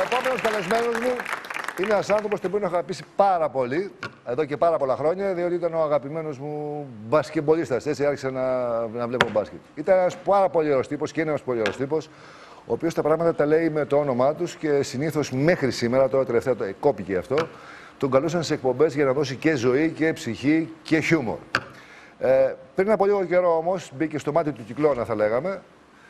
επόμενος καλεσμένος μου είναι ένας άνθρωπος τον οποίο έχω αγαπήσει πάρα πολύ, εδώ και πάρα πολλά χρόνια, διότι ήταν ο αγαπημένος μου μπασκετμπολίστας. Έτσι άρχισα να βλέπω μπάσκετ. Ήταν ένας πάρα πολύ ωραίος τύπος και είναι ένας πολύ ωραίος τύπος, ο οποίος τα πράγματα τα λέει με το όνομά τους και συνήθως μέχρι σήμερα, τώρα τελευταία κόπηκε αυτό, τον καλούσαν σε εκπομπές για να δώσει και ζωή και ψυχή και χιούμορ. Πριν από λίγο καιρό όμως μπήκε στο μάτι του κυκλώνα, θα λέγαμε,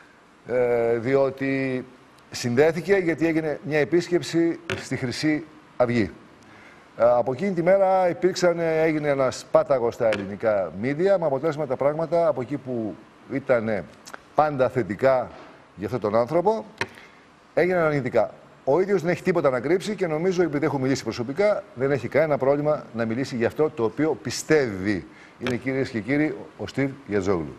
διότι συνδέθηκε γιατί έγινε μια επίσκεψη στη Χρυσή Αυγή. Από εκείνη τη μέρα έγινε ένας πάταγος στα ελληνικά μίδια, με αποτέλεσμα τα πράγματα από εκεί που ήταν πάντα θετικά για αυτόν τον άνθρωπο, έγιναν αρνητικά. Ο ίδιος δεν έχει τίποτα να κρύψει και νομίζω, επειδή έχω μιλήσει προσωπικά, δεν έχει κανένα πρόβλημα να μιλήσει για αυτό το οποίο πιστεύει. Είναι, κυρίες και κύριοι, ο Στιβ Γιατζόγλου.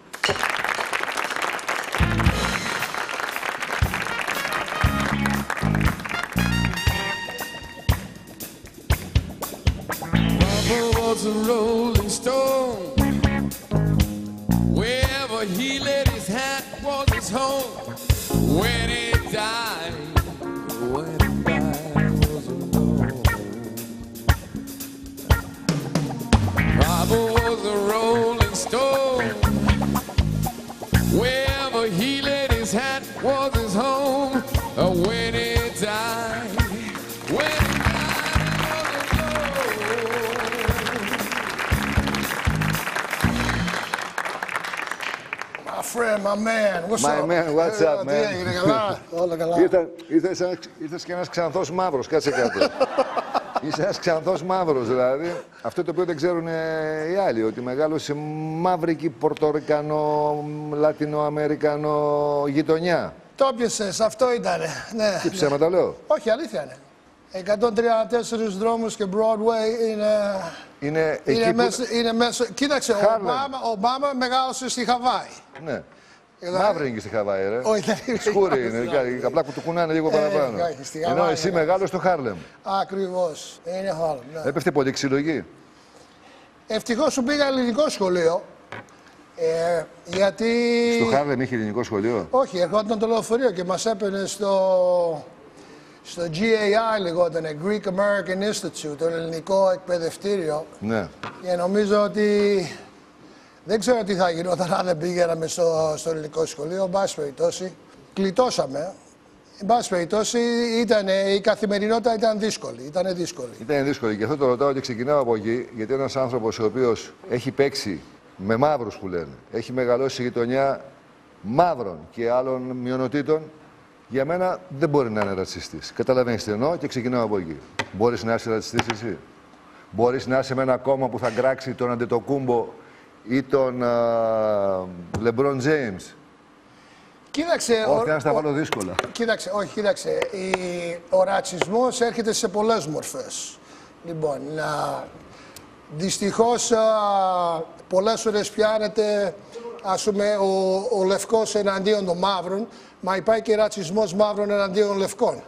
Was a rolling stone. Wherever he laid his hat was his home. When he died was alone. Papa was a rolling stone. Wherever he laid his hat was his home. When he died, Friend, my man, what's up? My man, what's up, man? Είναι καλά, όλα καλά. Ήρθες και ένας ξανθός μαύρος, κάτσε κάτω. Είσαι ένας ξανθός μαύρος, δηλαδή. Αυτό το οποίο δεν ξέρουν οι άλλοι, ότι μεγάλωσε μαύρικη, πορτορικανό, λατινοαμερικανό γειτονιά. Το έπιασες, αυτό ήτανε, ναι. Τι ψέματα λέω? Όχι, αλήθεια είναι. 134 δρόμους και Broadway είναι μέσα. Κοίταξε, ο Ομπάμα μεγάλωσε στη Χαβάη. Ναι. Μαύρη είναι και στη Χαβάη, ρε. Όχι, δεν είναι. Σκούρι είναι, απλά που του κουνάνε λίγο παραπάνω. Ενώ εσύ μεγάλο στο Χάρλεμ. Ακριβώς, είναι Χάρλεμ. Έπεφτε πολύ ξύλο εκεί. Ευτυχώς σου πήγα ελληνικό σχολείο. Γιατί... Στο Χάρλεμ είχε ελληνικό σχολείο? Όχι, ερχόταν το λεωφορείο και μας έπαιρνε στο GAI, λεγότανε, Greek American Institute, το ελληνικό εκπαιδευτήριο. Ναι. Και νομίζω ότι δεν ξέρω τι θα γινόταν αν δεν πήγαμε στο ελληνικό σχολείο. Εν πάση περιπτώσει, κλειτώσαμε. Εν πάση περιπτώσει, η καθημερινότητα ήταν δύσκολη. Ήταν δύσκολη. Και αυτό το ρωτάω και ξεκινάω από εκεί, γιατί ένας άνθρωπος ο οποίος έχει παίξει με μαύρους που λένε, έχει μεγαλώσει σε γειτονιά μαύρων και άλλων μειονοτήτων, για μένα δεν μπορεί να είναι ρατσιστής. Καταλαβαίνεις τι εννοώ και ξεκινάω από εκεί. Μπορείς να είσαι ρατσιστής εσύ? Μπορείς να είσαι με ένα κόμμα που θα κράξει τον Αντετοκούμπο ή τον Λεμπρόν Τζέιμς? Κοίταξε. Όχι, να στα βάλω δύσκολα. Κοίταξε, όχι, κοίταξε. Ο ρατσισμός έρχεται σε πολλές μορφές. Λοιπόν, δυστυχώς πολλές φορές πιάνεται, ας πούμε, ο λευκός εναντίον των μαύρων, μα υπάρχει και ρατσισμός μαύρων εναντίον λευκών.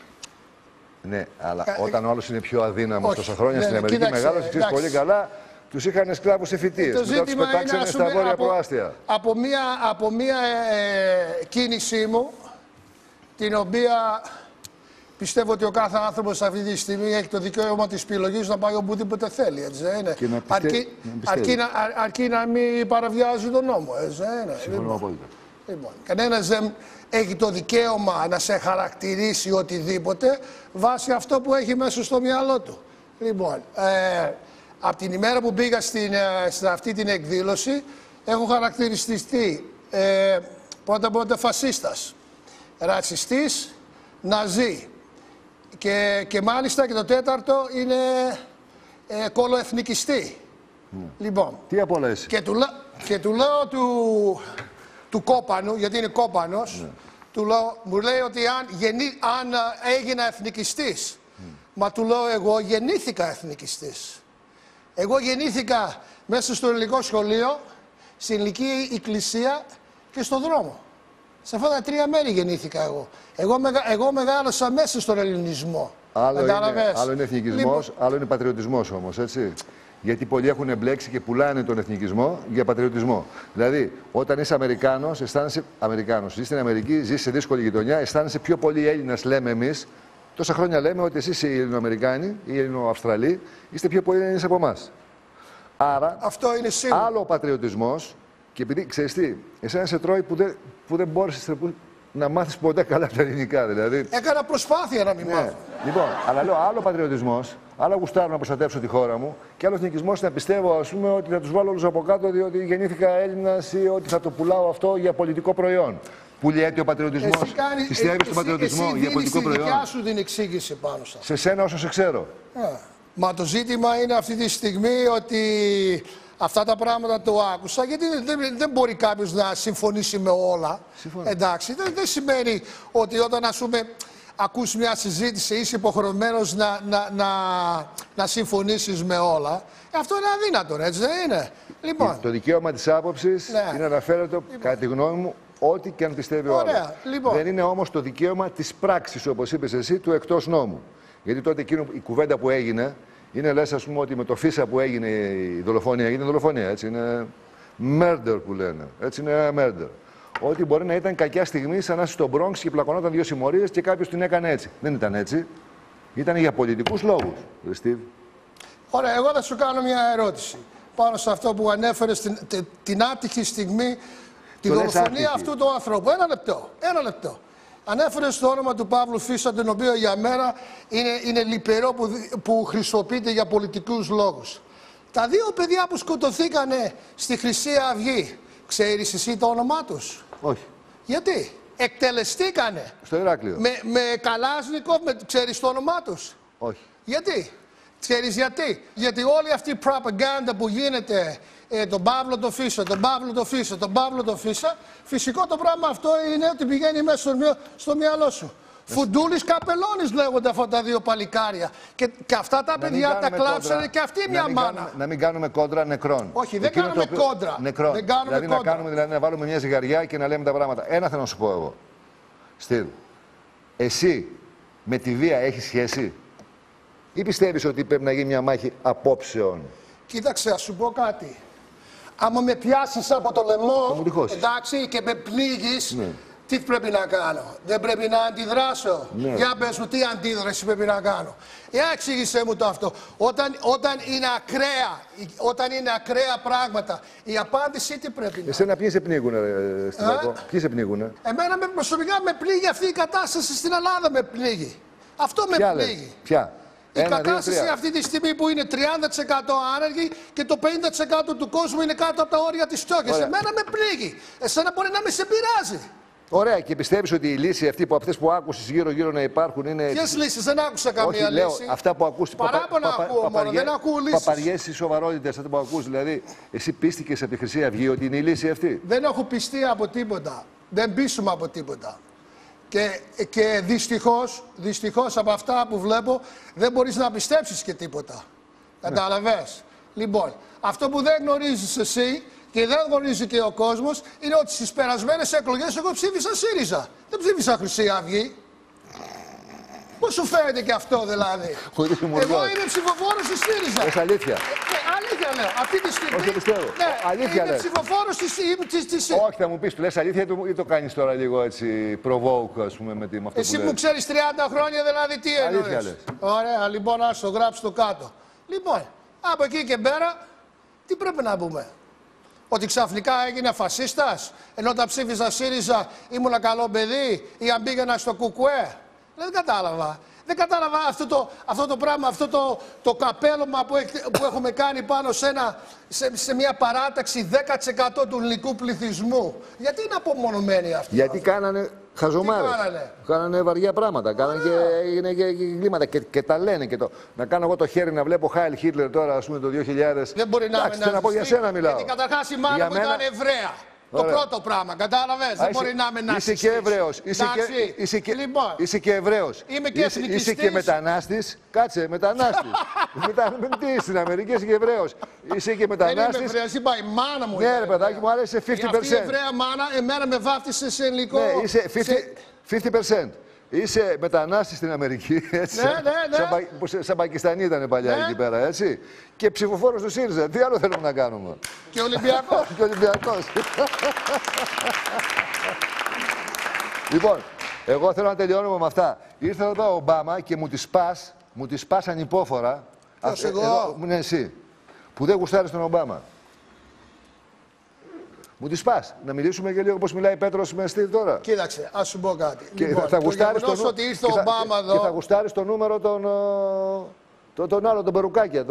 Ναι, αλλά όταν ο άλλος είναι πιο αδύναμος τόσα χρόνια στην Αμερική, μεγάλος, ξέρεις πολύ καλά, τους είχαν σκλάβους σε φοιτίες. Μετά τους πετάξανε στα βόρεια προάστια. Από μία κίνησή μου, την οποία πιστεύω ότι ο κάθε άνθρωπος αυτή τη στιγμή έχει το δικαίωμα της επιλογής να πάει οπουδήποτε θέλει, έτσι δεν είναι? Αρκεί να μην παραβιάζει τον νόμο, έτσι δεν είναι? Συμφωνώ απόλυτα. Λοιπόν, κανένας δεν έχει το δικαίωμα να σε χαρακτηρίσει οτιδήποτε βάσει αυτό που έχει μέσα στο μυαλό του. Λοιπόν, από την ημέρα που πήγα σε αυτή την εκδήλωση, έχω χαρακτηριστεί πρώτα φασίστας, ρατσιστής, ναζί και μάλιστα και το τέταρτο είναι κολοεθνικιστή. Λοιπόν, τι απολέσει? Και του λέω του κόπανου, γιατί είναι κόπανος, μου λέει ότι αν έγινα εθνικιστής, μα του λέω εγώ γεννήθηκα εθνικιστής. Εγώ γεννήθηκα μέσα στο ελληνικό σχολείο, στην ελληνική εκκλησία και στον δρόμο. Σε αυτά τα τρία μέρη γεννήθηκα εγώ. Εγώ μεγάλωσα μέσα στον ελληνισμό. Άλλο είναι εθνικισμός, άλλο είναι πατριωτισμός όμως, έτσι. Γιατί πολλοί έχουν εμπλέξει και πουλάνε τον εθνικισμό για πατριωτισμό. Δηλαδή, όταν είσαι Αμερικάνος, αισθάνεσαι Αμερικάνος. Ζεις στην Αμερική, ζεις σε δύσκολη γειτονιά, αισθάνεσαι πιο πολύ Έλληνας, λέμε εμείς, Τόσα χρόνια λέμε ότι εσείς οι Ελληνοαμερικάνοι ή οι Ελληνοαυστραλοί είστε πιο πολύ Έλληνες από εμάς. Άρα, Αυτό είναι σίγουρο. άλλο ο πατριωτισμός, και επειδή ξέρεις τι, εσένα σε τρώει που δεν μπόρεσες να μάθεις ποτέ καλά τα ελληνικά. Δηλαδή. Έκανα προσπάθεια να μην μάθω. Λοιπόν, αλλά λέω άλλο πατριωτισμός, άλλο γουστάρω να προστατεύσω τη χώρα μου και άλλο εθνικισμός να πιστεύω, ας πούμε, ότι θα τους βάλω όλους από κάτω διότι γεννήθηκα Έλληνας ή ότι θα το πουλάω αυτό για πολιτικό προϊόν. Πουλιέται ο πατριωτισμός. Πιστεύεις στον πατριωτισμό για πολιτικό προϊόν. Εσύ δικιά σου την εξήγηση πάνω σε αυτό. Σε σένα όσο σε ξέρω. Μα το ζήτημα είναι αυτή τη στιγμή ότι αυτά τα πράγματα το άκουσα, γιατί δεν μπορεί κάποιος να συμφωνήσει με όλα. Συμφωνώ. Εντάξει, δεν σημαίνει ότι όταν, ας πούμε, ακούς μια συζήτηση είσαι υποχρεωμένος να συμφωνήσεις με όλα. Αυτό είναι αδύνατο, έτσι δεν είναι? Λοιπόν, το δικαίωμα της άποψης είναι να αναφέρεται, κατά τη γνώμη μου, ό,τι και αν πιστεύει ο άλλος. Λοιπόν. Δεν είναι όμως το δικαίωμα της πράξης, όπως είπες εσύ, του εκτός νόμου. Γιατί τότε η κουβέντα που έγινε είναι, λες, ας πούμε, ότι με το Φίσα που έγινε η δολοφονία, έγινε δολοφονία, έτσι, είναι murder που λένε, έτσι είναι murder. Ότι μπορεί να ήταν κακιά στιγμή σαν να είσαι στο Bronx και πλακωνόταν δύο συμμορίες και κάποιος την έκανε έτσι. Δεν ήταν έτσι. Ήταν για πολιτικούς λόγους. Ωραία, εγώ θα σου κάνω μια ερώτηση πάνω σε αυτό που ανέφερες την άτυχη στιγμή, τη δολοφονία αυτού του ανθρώπου. Ένα λεπτό. Ανέφερες το όνομα του Παύλου Φίσα, τον οποίο για μένα είναι λυπηρό που χρησιμοποιείται για πολιτικούς λόγους. Τα δύο παιδιά που σκοτωθήκανε στη Χρυσή Αυγή, ξέρεις εσύ το όνομά τους? Όχι. Γιατί? Εκτελεστήκανε. Στο Ηράκλειο. Με Καλάσνικοφ, ξέρεις το όνομά τους? Όχι. Γιατί? Ξέρεις γιατί? Γιατί όλη αυτή η προπαγάνδα που γίνεται, τον Παύλο το Φίσα, τον Παύλο το Φίσα, τον Παύλο το Φίσα, φυσικό το πράγμα αυτό είναι ότι πηγαίνει μέσα στο μυαλό σου. Φουντούλης Καπελώνης λέγονται αυτά τα δύο παλικάρια. Και αυτά τα παιδιά τα κλάψανε και αυτή μια μάνα. Να μην κάνουμε κόντρα νεκρών. Όχι, δεν κάνουμε κόντρα. Νεκρών. Δεν κάνουμε δηλαδή να βάλουμε μια ζυγαριά και να λέμε τα πράγματα. Ένα θέλω να σου πω εγώ. Στυλ, εσύ με τη βία έχεις σχέση? Ή πιστεύεις ότι πρέπει να γίνει μια μάχη απόψεων? Κοίταξε, ας σου πω κάτι. Άμα με πιάσεις από το λαιμό, εντάξει, και με πλήγεις, τι πρέπει να κάνω? Δεν πρέπει να αντιδράσω? Για πες μου, τι αντίδραση πρέπει να κάνω? Εξήγησέ μου το αυτό. Όταν είναι ακραία πράγματα, η απάντηση τι πρέπει να είναι? Εσένα ποιοι σε πνίγουνε, Στυλάκο? Ποιοι σε πνίγουνε? Εμένα προσωπικά με πλήγει αυτή η κατάσταση στην Ελλάδα, με πλήγει. Αυτό με πλήγει. Ποια? Η κατάσταση αυτή τη στιγμή που είναι 30% άνεργοι και το 50% του κόσμου είναι κάτω από τα όρια της φτώχειας. Εμένα με πλήγει. Εσένα μπορεί να με σε πειράζει. Ωραία, και πιστεύεις ότι η λύση αυτή που αυτές που άκουσες γύρω-γύρω να υπάρχουν είναι. Ποιες λύσεις? Δεν άκουσα καμία λύση. Όχι, λέω αυτά που ακούς. Παράπονα ακούω μόνο, δεν ακούω λύσεις. Παπαριές ή σοβαρότητες, αυτά που ακούς. Δηλαδή, εσύ πίστηκες από τη Χρυσή Αυγή ότι είναι η λύση αυτή? Δεν έχω πιστεί από τίποτα. Δεν πείσουμε από τίποτα. Και δυστυχώς από αυτά που βλέπω δεν μπορείς να πιστέψεις και τίποτα. Κατάλαβες? Λοιπόν, αυτό που δεν γνωρίζεις εσύ και δεν γνωρίζει και ο κόσμος είναι ότι στις περασμένες εκλογές εγώ ψήφισα ΣΥΡΙΖΑ. Δεν ψήφισα Χρυσή Αυγή. Πώς σου φαίνεται και αυτό δηλαδή? Εγώ είμαι ψηφοφόρος της ΣΥΡΙΖΑ. Λες αλήθεια? Αλήθεια λέω. Αυτή τη στιγμή. Όχι, πιστεύω. Ναι, αλήθεια είμαι ψηφοφόρος της ΣΥΡΙΖΑ. Όχι, θα μου πεις, του λες αλήθεια ή το κάνεις τώρα λίγο έτσι provoke, ας πούμε, με αυτό εσύ που μου ξέρεις 30 χρόνια δηλαδή τι εννοείς? Αλήθεια λες. Ωραία, λοιπόν, ας το γράψω το κάτω. Λοιπόν, από εκεί και πέρα, τι πρέπει να πούμε? Ότι ξαφνικά έγινε φασίστας, ενώ όταν ψήφιζα ΣΥΡΙΖΑ ήμουνα καλό παιδί, ή αν πήγαινα στο ΚΚΕ? Δεν κατάλαβα. Δεν κατάλαβα αυτό το πράγμα, αυτό το καπέλωμα που έχουμε κάνει πάνω σε μια παράταξη 10% του ελληνικού πληθυσμού. Γιατί είναι απομονωμένοι αυτοί? Γιατί κάνανε χαζομάρες. Κάνανε βαριά πράγματα. Κάνανε και εγκλήματα. Και τα λένε. Να κάνω εγώ το χέρι να βλέπω Χάιλ Χίτλερ τώρα, ας πούμε, το 2000. Δεν μπορεί να είναι. Να πω για σένα μιλάω. Γιατί καταρχάς η μάνα μου ήταν Εβραία. Το πρώτο πράγμα, κατάλαβες, δεν μπορεί να είμαι νατσιστής. Είσαι και Εβραίος, είσαι και Εβραίος, είμαι και εθνικιστής. Είσαι και μετανάστης, κάτσε, μετανάστης. Τι στην Αμερική, είσαι και Εβραίος. Είσαι και μετανάστης. Δεν είμαι Εβραίος, είπα η μάνα μου. Ναι ρε παιδάκι μου, άρα είσαι 50%. Αυτή η Εβραία μάνα, εμένα με βάφτισε σε ελληνικό. Ναι, είσαι 50%. Είσαι μετανάστης στην Αμερική, έτσι. Ναι. Σαν Πακιστανή ήταν παλιά εκεί πέρα, έτσι. Και ψηφοφόρος του ΣΥΡΙΖΑ. Τι άλλο θέλουμε να κάνουμε? Και Ολυμπιακός. Και Ολυμπιακός. Λοιπόν, Εγώ θέλω να τελειώνουμε με αυτά. Ήρθε εδώ ο Ομπάμα και μου τη σπάς ανυπόφορα. Ποιος, εγώ? Ναι, εσύ. Που δεν γουστάρεις τον Ομπάμα. Μου τη σπάς. Να μιλήσουμε και λίγο πώς μιλάει Πέτρος με στυλ τώρα. Κοίταξε, ας σου πω κάτι. Και Λοιπόν, θα γουστάρεις ότι ήρθε ο Ομπάμα εδώ. Και θα γουστάρεις το νούμερο τον άλλο, τον Περουκάκια,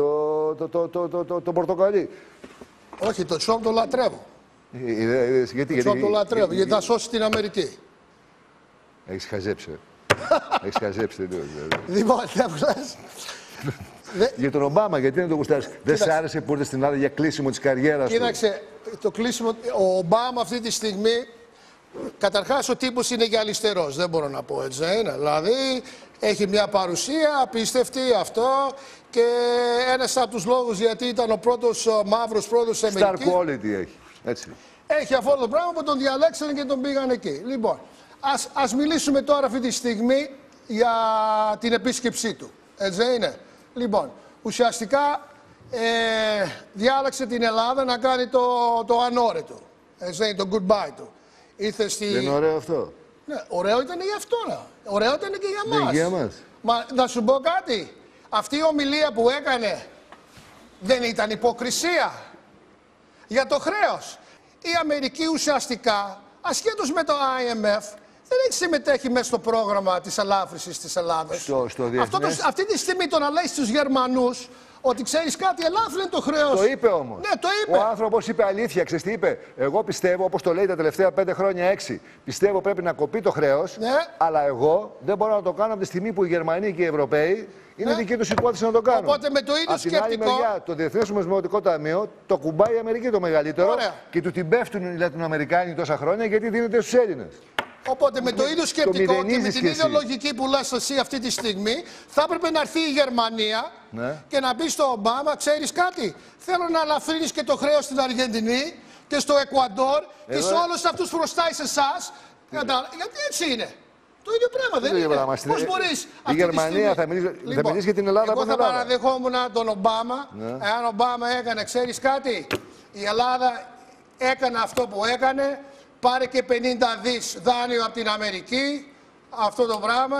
τον Πορτοκαλί. Όχι, το Τσόμπ το λατρεύω. Γιατί, το Τσόμπ το λατρεύω, γιατί θα σώσει την Αμερική. Έχεις χαζέψει. Έχεις χαζέψει τελείως. Λοιπόν, δεν μου λες. Για τον Ομπάμα, γιατί δεν το γουστάρεις. Δεν σ' άρεσε που ήρθε στην Ελλάδα για κλείσιμο της καριέρας του. Κοίταξε, το κλείσιμο. Ο Ομπάμα αυτή τη στιγμή. Καταρχάς ο τύπος είναι και αριστερός, δεν μπορώ να πω έτσι. Δηλαδή έχει μια παρουσία απίστευτη αυτό και ένας από τους λόγους γιατί ήταν ο πρώτος μαύρος πρόεδρος της Αμερικής. Star quality έχει. Έτσι. Έχει αυτό το πράγμα που τον διαλέξανε και τον πήγαν εκεί. Λοιπόν, ας μιλήσουμε τώρα αυτή τη στιγμή για την επίσκεψή του. Έτσι δεν είναι. Λοιπόν, ουσιαστικά διάλεξε την Ελλάδα να κάνει το ανώρετο. Έτσι δεν είναι, το goodbye του. Ήρθε στη... Δεν είναι ωραίο αυτό. Ναι, ωραίο ήταν για αυτό. Ωραίο ήταν και για μας. Ναι, για μας. Μα να σου πω κάτι. Αυτή η ομιλία που έκανε δεν ήταν υποκρισία για το χρέος. Η Αμερική ουσιαστικά, ασχέτως με το IMF, δεν έχει συμμετέχει μέσα στο πρόγραμμα της ελάφρυνσης της Ελλάδας. Αυτή τη στιγμή το να λέει στους Γερμανούς ότι ξέρεις κάτι, ελάφρυνε το χρέος. Το είπε όμως. Ναι, το είπε. Ο άνθρωπος είπε αλήθεια. Ξέρεις τι είπε. Εγώ πιστεύω, όπως το λέει τα τελευταία 5 χρόνια, 6, πιστεύω πρέπει να κοπεί το χρέος. Ναι. Αλλά εγώ δεν μπορώ να το κάνω από τη στιγμή που οι Γερμανοί και οι Ευρωπαίοι είναι δική τους υπόθεση να το κάνουν. Οπότε με το ίδιο σκεπτικό. Από την άλλη μεριά, το Διεθνές Νομισματικό Ταμείο το κουμπάει η Αμερική το μεγαλύτερο. Ωραία. Και του την πέφτουν οι Λατινοαμερικάνοι τόσα χρόνια γιατί δίνεται στους Έλληνες. Οπότε με το ίδιο σκεπτικό και με την ίδια λογική που λες εσύ αυτή τη στιγμή, θα έπρεπε να έρθει η Γερμανία και να πει στο Ομπάμα, ξέρεις κάτι, θέλω να ελαφρύνεις και το χρέος στην Αργεντινή και στο Εκουαντόρ και σε όλους αυτούς που χρωστάει σε εσάς. Γιατί έτσι είναι. Το ίδιο πράγμα δεν είναι. Πώς μπορείς η Γερμανία θα μιλήσει για την Ελλάδα. Εγώ θα παραδεχόμουν τον Ομπάμα, εάν ο Ομπάμα έκανε, ξέρεις κάτι, η Ελλάδα έκανε αυτό που έκανε. Πάρε και 50 δις δάνειο από την Αμερική, αυτό το πράγμα,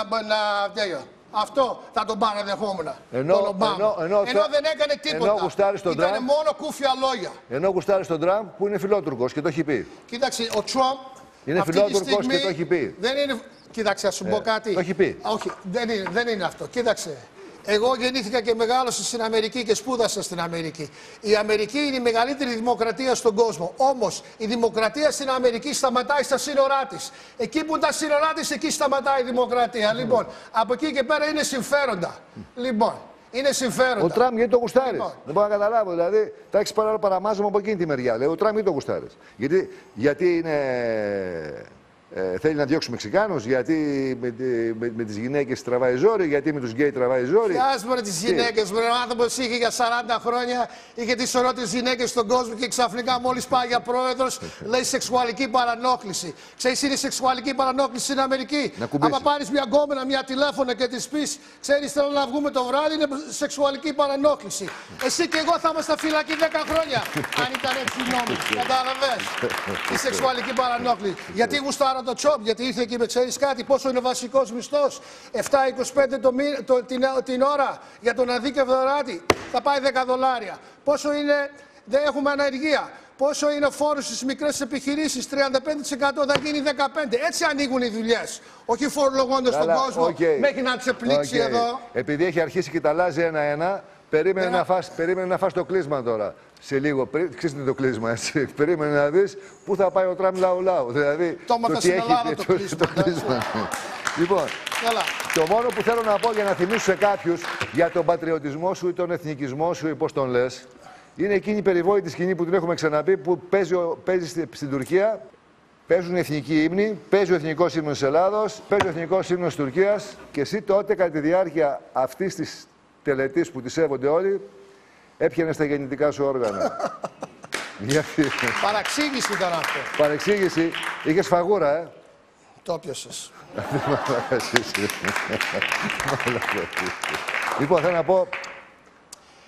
αυτό θα τον παραδεχόμουν, τον Ομπάμα. Ενώ δεν έκανε τίποτα, ήταν μόνο κούφια λόγια. Ενώ γουστάρει τον Τραμπ που είναι φιλότουρκος και το έχει πει. Κοίταξε, ο Τραμπ είναι φιλότουρκος και το έχει πει. Δεν είναι... Κοίταξε, ας σου πω κάτι. Το έχει πει. Όχι, δεν είναι αυτό. Κοίταξε. Εγώ γεννήθηκα και μεγάλωσα στην Αμερική και σπούδασα στην Αμερική. Η Αμερική είναι η μεγαλύτερη δημοκρατία στον κόσμο. Όμως η δημοκρατία στην Αμερική σταματάει στα σύνορά της. Εκεί που τα σύνορά της, εκεί σταματάει η δημοκρατία. Λοιπόν, από εκεί και πέρα είναι συμφέροντα. Λοιπόν, είναι συμφέροντα. Ο Τραμπ γιατί το γουστάρεις. Δεν μπορώ να καταλάβω. Δηλαδή, τα έχεις παραμάζωμα από εκείνη τη μεριά. Λέει, ο Τραμπ γιατί το γουστάρεις. Γιατί είναι. Θέλει να διώξει Μεξικάνους, γιατί με τις γυναίκες τραβάει ζόρι, γιατί με τους γκέι τραβάει ζόρι. Ας πούμε τις γυναίκες, ο άνθρωπος είχε για 40 χρόνια, είχε τις ωραίες γυναίκες στον κόσμο και ξαφνικά μόλις πάει για πρόεδρος, λέει σεξουαλική παρανόχληση. Ξέρεις, είναι σεξουαλική παρανόχληση στην Αμερική. Άμα πάρεις μια γκόμενα, μια τηλέφωνο και της πεις, ξέρεις, θέλω να βγούμε το βράδυ, είναι σεξουαλική παρανόχληση. Εσύ και εγώ θα είμαστε φυλακή 10 χρόνια, αν ήταν έτσι οι νόμοι. Κατάλαβες. Η σεξουαλική παρανόχληση. Γιατί γουστάρω το Τσόμπ, γιατί ήρθε και με ξέρεις κάτι, πόσο είναι ο βασικός μισθός, 7,25 την ώρα για τον αδίκευτο εργάτη, θα πάει $10. Πόσο είναι, δεν έχουμε ανεργία. Πόσο είναι ο φόρος στις μικρές επιχειρήσεις, 35% θα γίνει 15%. Έτσι ανοίγουν οι δουλειές. Όχι φορολογώντας τον κόσμο μέχρι να τσεπλήξει εδώ. Επειδή έχει αρχίσει και τα αλλάζει ένα-ένα, περίμενε να φας το κλείσμα τώρα. Σε λίγο, ξέρεις το κλείσμα, έτσι. Περίμενε να δεις πού θα πάει ο Τραμπ λαού. Δηλαδή, το τι έχει το κλείσμα. Λοιπόν, το μόνο που θέλω να πω για να θυμίσω σε κάποιους για τον πατριωτισμό σου ή τον εθνικισμό σου ή πώς τον λες, είναι εκείνη η περιβόητη σκηνή που την έχουμε ξαναπεί, που παίζει στην Τουρκία, παίζουν εθνικοί ύμνοι, παίζει ο εθνικός ύμνος της Ελλάδος, παίζει ο εθνικός ύμνος της Τουρκίας και εσύ τότε κατά τη διάρκεια αυτής της τελετής που τη σέβονται όλοι, έπιανε τα γεννητικά σου όργανα. Παραξήγηση ήταν αυτό. Παρεξήγηση. Είχες φαγούρα, Το πιάσες. Λοιπόν, θέλω να πω...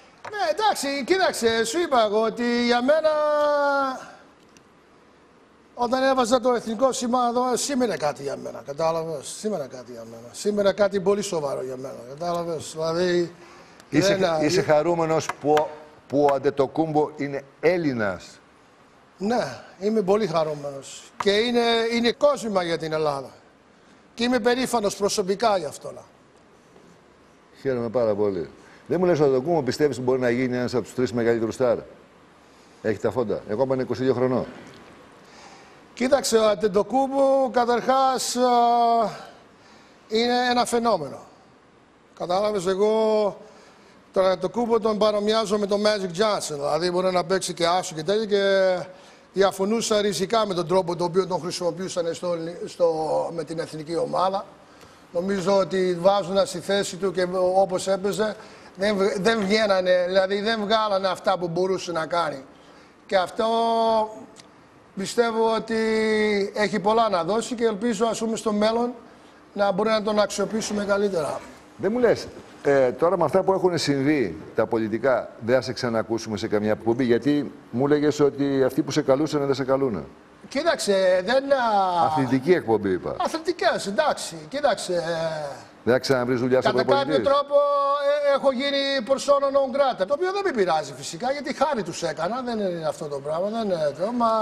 Ναι, εντάξει, κοίταξε, σου είπα εγώ ότι για μένα... Όταν έβαζα το εθνικό σήμα εδώ, σήμαινε κάτι για μένα. Κατάλαβες. Σήμαινε κάτι για μένα. Σήμαινε κάτι πολύ σοβαρό για μένα. Κατάλαβες. Δηλαδή. Είσαι χαρούμενος που ο Αντετοκούμπο είναι Έλληνας? Ναι, είμαι πολύ χαρούμενος. Και είναι κόσμημα για την Ελλάδα. Και είμαι περήφανος προσωπικά γι' αυτό. Χαίρομαι πάρα πολύ. Δεν μου λες ο Αντετοκούμπο, πιστεύεις ότι μπορεί να γίνει ένας από τους 3 μεγαλύτερους στάρ? Έχει τα φόντα. Εγώ είμαι 22 χρονών. Κοίταξε, ο Αντετοκούμπο καταρχάς είναι ένα φαινόμενο. Κατάλαβες, εγώ τον Αντετοκούμπο τον παρομοιάζω με τον Magic Johnson. Δηλαδή μπορεί να παίξει και άσο και τέτοια και διαφωνούσα ριζικά με τον τρόπο τον οποίο τον χρησιμοποιούσαν με την εθνική ομάδα. Νομίζω ότι βάζονταν στη θέση του και όπως έπαιζε δεν βγαίνανε, δηλαδή δεν βγάλανε αυτά που μπορούσε να κάνει. Και αυτό πιστεύω ότι έχει πολλά να δώσει και ελπίζω ας πούμε στο μέλλον να μπορεί να τον αξιοποιήσουμε καλύτερα. Δεν μου λες, τώρα με αυτά που έχουν συμβεί τα πολιτικά, δεν θα σε ξανακούσουμε σε καμιά εκπομπή, γιατί μου έλεγες ότι αυτοί που σε καλούσαν δεν σε καλούνε. Κοίταξε, δεν... Αθλητική εκπομπή είπα. Αθλητικές, εντάξει, κοίταξε. Δεν θα ξαναβρεις δουλειά στο Κατά κάποιο τρόπο έχω γίνει persona non grata, το οποίο δεν με πειράζει φυσικά, γιατί χάρη τους έκανα, δεν είναι αυτό το πράγμα, δεν είναι το, μα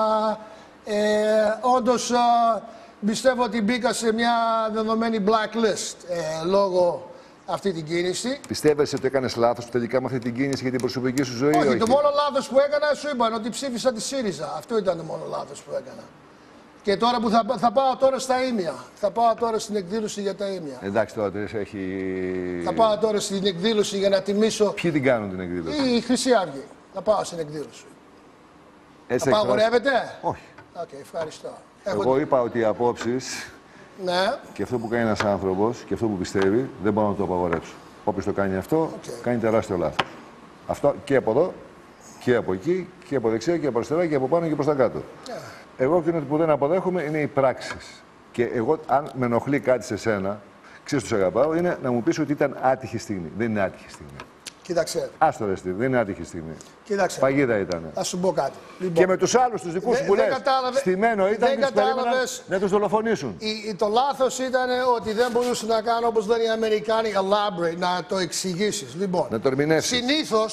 όντως πιστεύω ότι μπήκα σε μια δεδομένη blacklist λόγω αυτή την κίνηση. Πιστεύεις ότι έκανες λάθος τελικά με αυτή την κίνηση για την προσωπική σου ζωή? Όχι, το μόνο λάθος που έκανα σου είπαν ότι ψήφισα τη ΣΥΡΙΖΑ. Αυτό ήταν το μόνο λάθος που έκανα. Και τώρα που θα πάω τώρα στα ίμια. Θα πάω τώρα στην εκδήλωση για τα ίμια. Εντάξει, τώρα έχει... Θα πάω τώρα στην εκδήλωση για να τιμήσω... Ποιοι την κάνουν την εκδήλωση? Η Χρυσή Αυγή. Θα πάω στην εκδήλωση. Έτσι απαγορεύεται? Όχι. Okay, ευχαριστώ. Εγώ είπα ότι οι απόψεις και αυτό που κάνει ένας άνθρωπος και αυτό που πιστεύει δεν μπορώ να το απαγορεύσω. Όποιος το κάνει αυτό, κάνει τεράστιο λάθος. Αυτό και από εδώ και από εκεί και από δεξιά και από αριστερά και από πάνω και προς τα κάτω. Εγώ εκείνο που δεν αποδέχομαι είναι οι πράξεις. Και εγώ, αν με ενοχλεί κάτι σε σένα, ξέρεις τους αγαπάω, είναι να μου πεις ότι ήταν άτυχη στιγμή. Δεν είναι άτυχη στιγμή. Κοίταξε. Άστο ρε Στeve, δεν είναι άτυχη στιγμή. Κοίταξε. Παγίδα ήταν. Θα σου πω κάτι. Λοιπόν, και με τους άλλους, τους δικούς που λες, στημένο ήταν και τους περίμεναν να τους δολοφονήσουν. Το λάθος ήταν ότι δεν μπορούσε να κάνω, όπως λένε οι Αμερικάνοι, elaborate, να το εξηγήσεις. Λοιπόν, να το ερμηνεύσεις.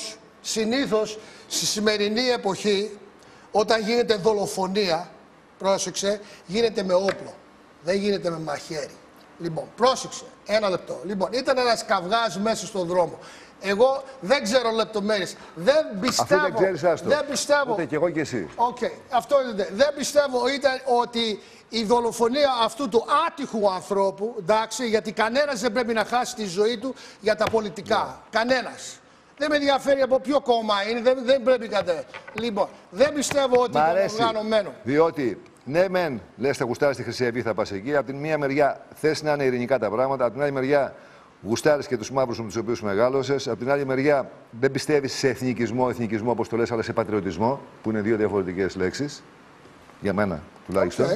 Συνήθως, στη σημερινή εποχή, όταν γίνεται δολοφονία, πρόσεξε, γίνεται με όπλο. Δεν γίνεται με μαχαίρι. Λοιπόν, πρόσεξε, ένα λεπτό. Λοιπόν, ήταν ένας καυγάς μέσα στον δρόμο. Εγώ δεν ξέρω λεπτομέρειες. Δεν πιστεύω. Αφού δεν ξέρεις, άστο. Δεν πιστεύω. Ούτε κι εγώ κι εσύ. Αυτό είναι. Δεν πιστεύω ότι η δολοφονία αυτού του άτυχου ανθρώπου, εντάξει, γιατί κανένας δεν πρέπει να χάσει τη ζωή του για τα πολιτικά. Κανένας. Δεν με ενδιαφέρει από ποιο κόμμα είναι, δεν πρέπει κάτι. Λοιπόν, δεν πιστεύω ότι είναι οργανωμένο. Διότι, ναι, μεν, λες θα γουστάρεις τη Χρυσή Αυγή, θα πας εκεί. Από την μία μεριά θες να είναι ειρηνικά τα πράγματα, από την άλλη μεριά γουστάρεις και τους μαύρους με τους οποίους μεγάλωσες. Από την άλλη μεριά δεν πιστεύεις σε εθνικισμό, όπως το λες, αλλά σε πατριωτισμό, που είναι δύο διαφορετικές λέξεις. Για μένα τουλάχιστον.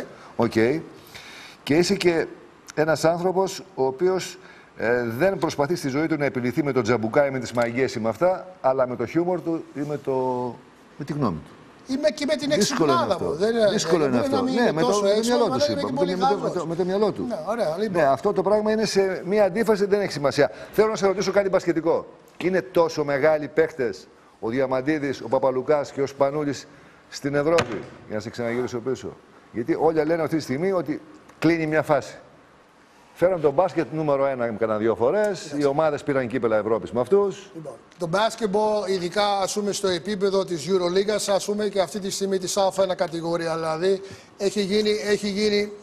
Και είσαι και ένας άνθρωπος ο οποίος δεν προσπαθεί στη ζωή του να επιληθεί με το τζαμπουκά ή με τις μαγιές ή με αυτά, αλλά με το χιούμορ του ή με τη γνώμη του. Είμαι και με την εξυπνάδα μου. Δύσκολο είναι αυτό. Ναι, με το μυαλό του είπα. Με το μυαλό του. Ναι, αυτό το πράγμα είναι σε μία αντίφαση, δεν έχει σημασία. Θέλω να σε ρωτήσω κάτι μπασκετικό. Είναι τόσο μεγάλοι παίχτες ο Διαμαντίδης, ο Παπαλουκάς και ο Σπανούλης στην Ευρώπη, για να σε ξαναγυρίσω πίσω? Γιατί όλοι λένε αυτή τη στιγμή ότι κλείνει μια φάση. Φέραν τον μπάσκετ νούμερο 1 κάνα 2 φορές. Οι ομάδες πήραν κύπελα Ευρώπης με αυτούς. Λοιπόν, το μπάσκετμπολ, ειδικά ας πούμε, στο επίπεδο της EuroLeague, ας πούμε, και αυτή τη στιγμή της Α1 κατηγορία, δηλαδή, έχει γίνει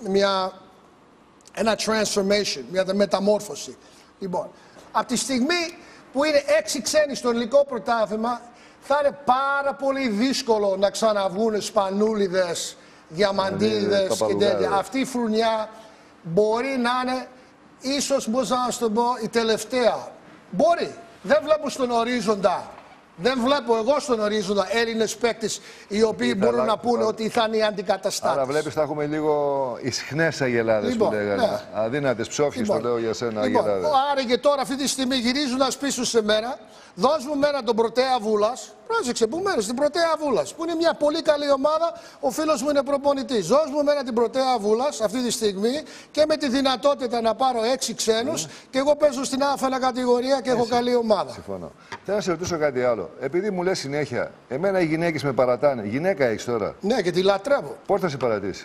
ένα transformation, μια μεταμόρφωση. Λοιπόν, από τη στιγμή που είναι 6 ξένοι στο ελληνικό πρωτάθλημα, θα είναι πάρα πολύ δύσκολο να ξαναβγούν Σπανούλιδες, Διαμαντίδες και τέτοια. Αυτή η φρουνιά μπορεί να είναι, ίσως μπορούσα να σου το πω, η τελευταία. Μπορεί. Δεν βλέπω στον ορίζοντα. Δεν βλέπω εγώ στον ορίζοντα Έλληνες παίκτες οι οποίοι μπορούν να πούνε ότι θα είναι οι αντικαταστάτες. Άρα βλέπεις θα έχουμε λίγο ισχνές αγελάδες που λέγανε. Ναι. Αδύνατες ψόφιες, το λέω για σένα, αγελάδες. Άρα και τώρα αυτή τη στιγμή γυρίζοντας πίσω σε μένα, δώσ' μου μένα τον Πρωτέα Βούλας, Πρόσεξε, που μένω στην Πρωτέα Βούλας, που είναι μια πολύ καλή ομάδα. Ο φίλος μου είναι προπονητής. Δώσ' μου εμένα την Πρωτέα Βούλας αυτή τη στιγμή και με τη δυνατότητα να πάρω 6 ξένους και εγώ παίζω στην Α1 κατηγορία και έχω καλή ομάδα. Συμφωνώ. Θέλω να σε ρωτήσω κάτι άλλο. Επειδή μου λες συνέχεια, εμένα οι γυναίκες με παρατάνε. Γυναίκα έχεις τώρα. Ναι, και τη λατρεύω. Πότε θα σε παρατήσει.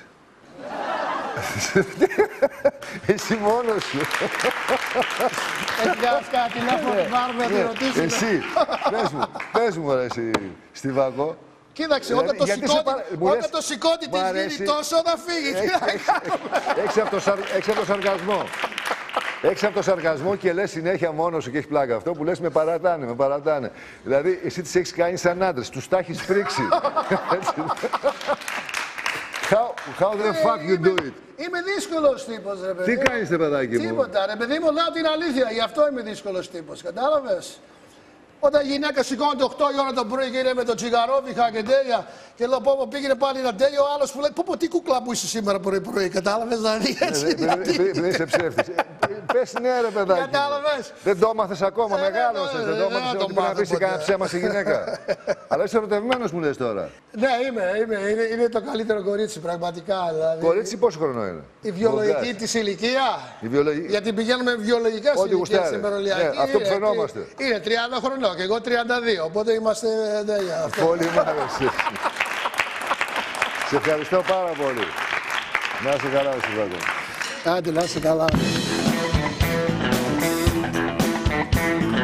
Εσύ μόνος σου. Έχει κάτι να πάρουμε να τη ρωτήσουμε. Εσύ, πες μου ρε εσύ, Στιβάκο. Κοίταξε, όταν το σηκώτη της γίνει τόσο θα φύγει. Έξω από το σαρκασμό. Έξω από το σαρκασμό και λες συνέχεια μόνος σου και έχει πλάκα. Αυτό που λες με παρατάνε. Δηλαδή, εσύ τις έχεις κάνει σαν άντρες, τους τα έχεις πρίξει. How the fuck you do it? Είμαι δύσκολος τύπος, ρε παιδί. Τι κάνεις, ρε παιδάκι μου? Τίποτα, ρε παιδί μου, λέω την αλήθεια. Γι' αυτό είμαι δύσκολος τύπος. Κατάλαβες. Όταν η γυναίκα σηκώνεται 8 η ώρα το πρωί και είναι με το τσιγαρόβιχα και τέλεια, και λέω πω πήγαινε πάλι ένα τέλειο, ο άλλος που λέει πω τι κουκλά που είσαι σήμερα πρωί-πρωί. Κατάλαβες, δηλαδή έτσι. Δεν είσαι ψεύτης. Πες ναι, ρε παιδάκι. Κατάλαβες. Δεν το έμαθες ακόμα, μεγάλωσες. Δεν το έμαθες ότι πρέπει να πεις κανένα ψέμα στη γυναίκα. Αλλά είσαι ερωτευμένος μου λες τώρα. Ναι, είμαι. Είναι το καλύτερο κορίτσι, πραγματικά. Δηλαδή. Κορίτσι πόσο χρόνο είναι? Η βιολογική της ηλικία. Γιατί πηγαίνουμε βιολογικά στην ηλικία στην ημερολιακή. Αυτό που φαινόμαστε. Είναι 30 χρονών και εγώ 32, οπότε είμαστε τέλεια. Πολύ μ' άρεσε. Σε ευχαριστώ πάρα πολύ. Να είσαι καλά, Στιβάκο. Άντε, να είσαι καλά.